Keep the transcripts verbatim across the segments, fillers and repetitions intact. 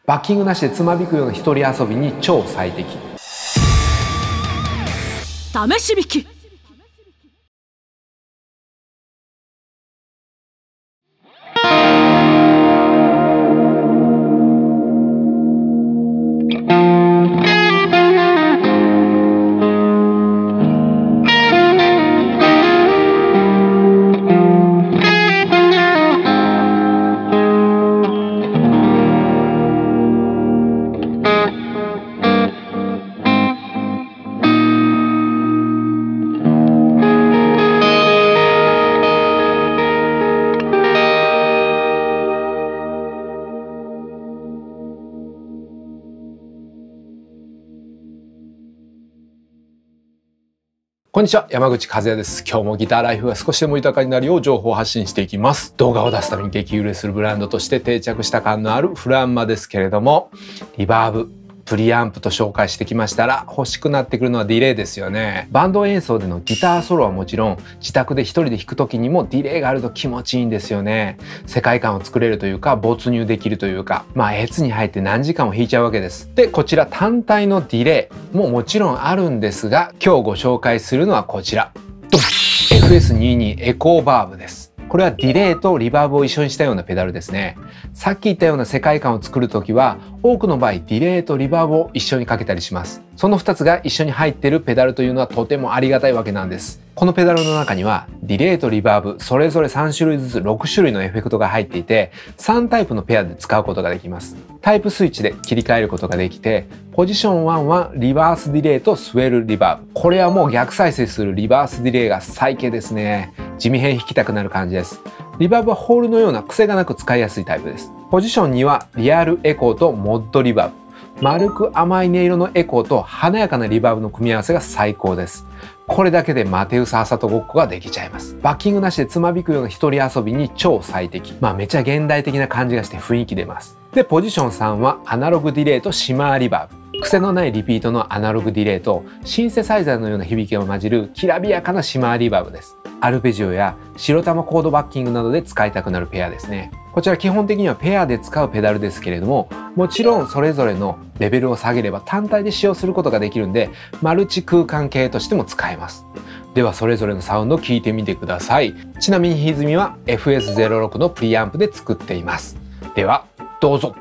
バッキングなしでつまびくような一人遊びに超最適。 試し引き。 こんにちは、山口和也です。今日もギターライフが少しでも豊かになるよう情報を発信していきます。動画を出すために激売れするブランドとして定着した感のあるフランマですけれども、リバーブ、プリアンプと紹介してきましたら欲しくなってくるのはディレイですよね。バンド演奏でのギターソロはもちろん、自宅で一人で弾く時にもディレイがあると気持ちいいんですよね。世界観を作れるというか、没入できるというか、まあ越に入って何時間も弾いちゃうわけです。で、こちら単体のディレイももちろんあるんですが、今日ご紹介するのはこちら。ドン エフエスにじゅうに エコーバーブです。これはディレイとリバーブを一緒にしたようなペダルですね。さっき言ったような世界観を作るときは、多くの場合ディレイとリバーブを一緒にかけたりします。そのふたつが一緒に入っているペダルというのはとてもありがたいわけなんです。このペダルの中にはディレイとリバーブそれぞれさんしゅるいずつろくしゅるいのエフェクトが入っていて、さんタイプのペアで使うことができます。タイプスイッチで切り替えることができて、ポジションいちはリバースディレイとスウェルリバーブ。これはもう逆再生するリバースディレイが最強ですね。地味編弾きたくなる感じです。リバーブはホールのような癖がなく使いやすいタイプです。ポジションにはリアルエコーとモッドリバーブ。丸く甘い音色のエコーと華やかなリバーブの組み合わせが最高です。これだけでマテウス・アサトごっこができちゃいます。バッキングなしでつまびくような一人遊びに超最適。まあめちゃ現代的な感じがして雰囲気出ます。で、ポジションさんはアナログディレイとシマーリバーブ。癖のないリピートのアナログディレイとシンセサイザーのような響きを混じるきらびやかなシマーリバーブです。アルペジオや白玉コードバッキングなどで使いたくなるペアですね。こちら基本的にはペアで使うペダルですけれども、もちろんそれぞれのレベルを下げれば単体で使用することができるんで、マルチ空間系としても使えます。ではそれぞれのサウンドを聞いてみてください。ちなみに歪みは エフエスゼロろく のプリアンプで作っています。ではどうぞ。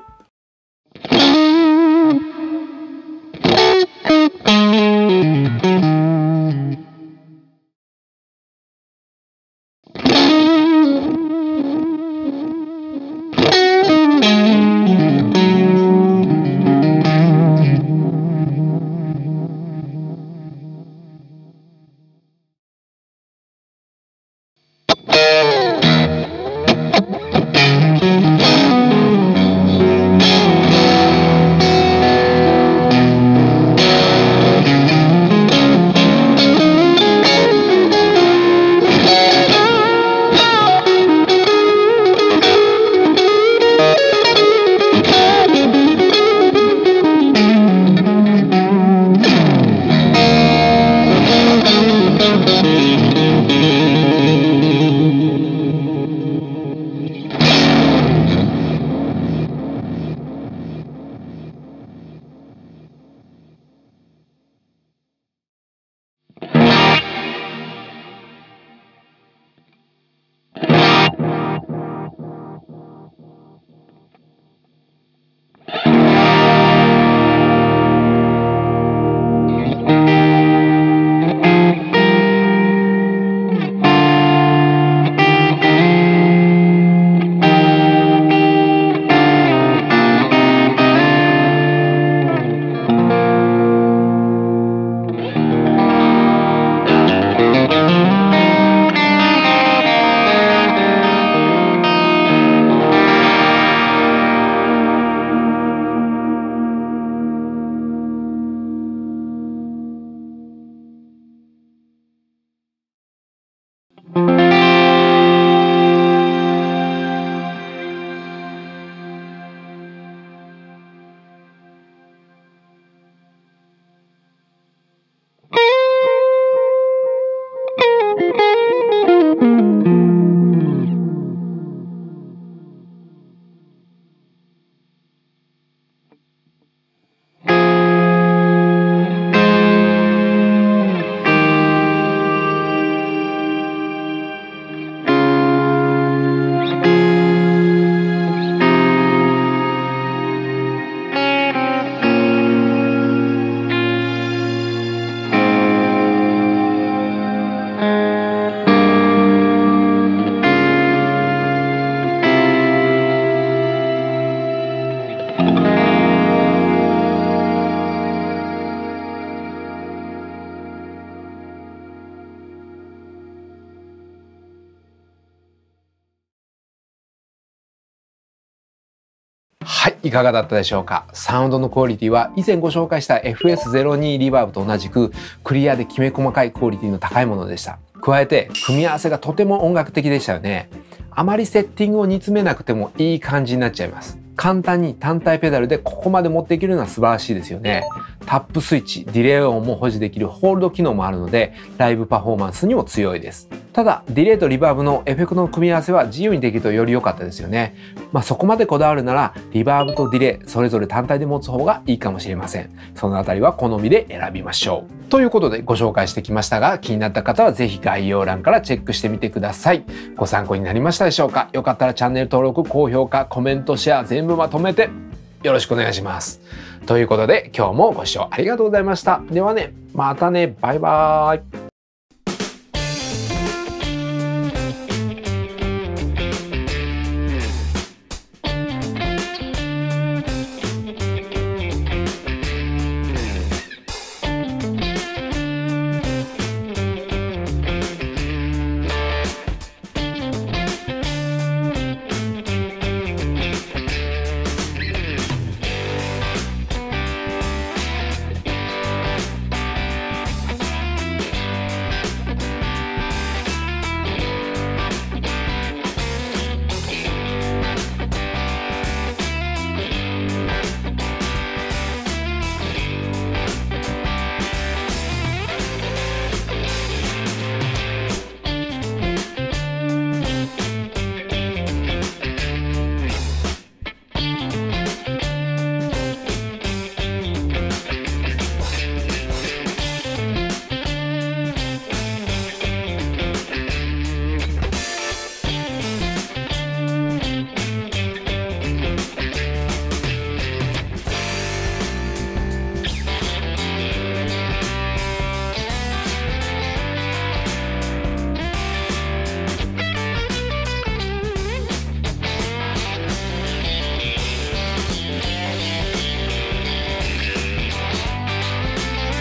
いかがだったでしょうか。サウンドのクオリティは以前ご紹介した エフエスゼロに リバーブと同じくクリアできめ細かいクオリティの高いものでした。加えて組み合わせがとても音楽的でしたよね。あまりセッティングを煮詰めなくてもいい感じになっちゃいます。簡単に単体ペダルでここまで持っていけるのは素晴らしいですよね。タップスイッチ、ディレイ音も保持できるホールド機能もあるので、ライブパフォーマンスにも強いです。ただ、ディレイとリバーブのエフェクトの組み合わせは自由にできるとより良かったですよね。まあそこまでこだわるなら、リバーブとディレイ、それぞれ単体で持つ方がいいかもしれません。そのあたりは好みで選びましょう。ということでご紹介してきましたが、気になった方はぜひ概要欄からチェックしてみてください。ご参考になりましたでしょうか。よかったらチャンネル登録、高評価、コメント、シェア全部まとめてよろしくお願いします。ということで今日もご視聴ありがとうございました。ではね、またね、バイバーイ。